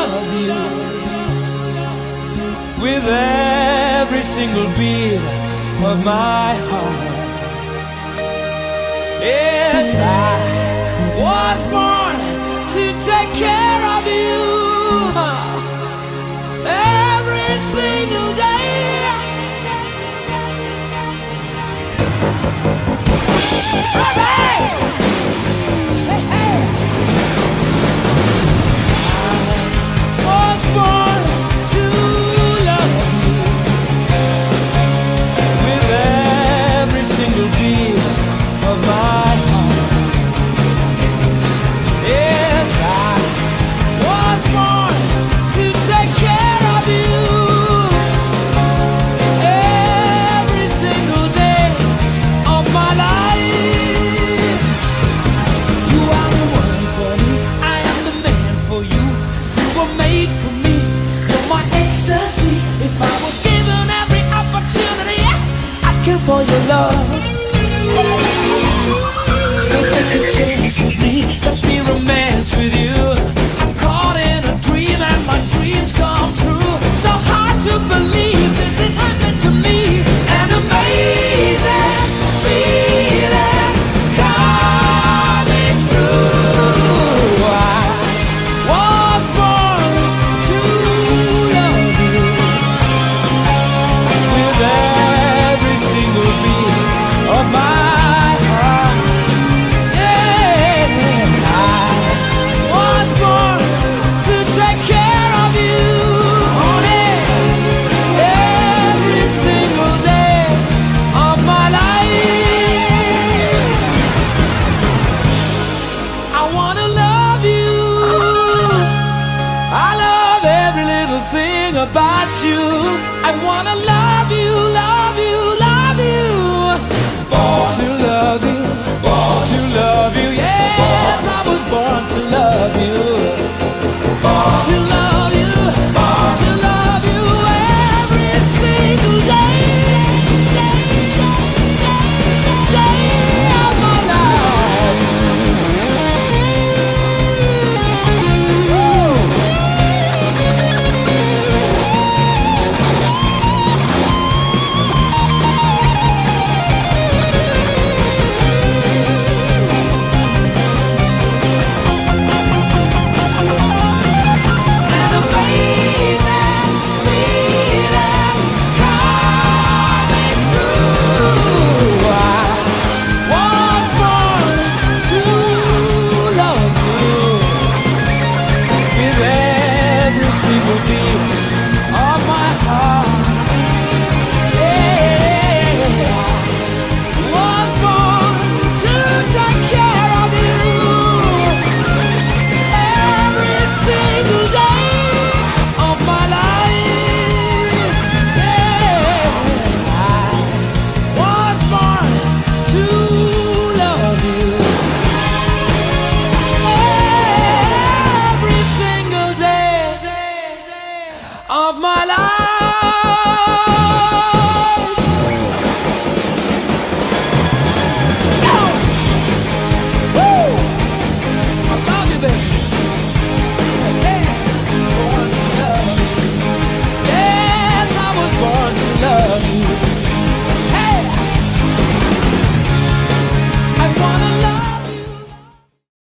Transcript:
love you with every single beat of my heart. Yes, I was born to take care of you every single day. Hey, hey. I was born to love you with every single beat of my heart. Yes, I was born to take care of you every single day of my life. You are the one for me, I am the man for you. You were made for me, you're my ecstasy. If I was given every opportunity, I'd kill for your love. So take a chance with me, let me romance with you. I'm caught in a dream and my dreams come true. So hard to believe this is happening to me. An amazing feeling coming through. I was born to love you with every single beat of my heart. Yeah, I was born to take care of you, honey, every single day of my life. I wanna love you. I love every little thing about you. I wanna love you, love you, love you. Born to love you, born to love you. Yes, I was born to love you. Born to love you, born to love you every single day, day of my life. An amazing feeling coming through. I was born to love you with every single beat of my heart. Yeah, I was born to take care of you every single day of my life. Yeah, I was born to love you every single day of my life.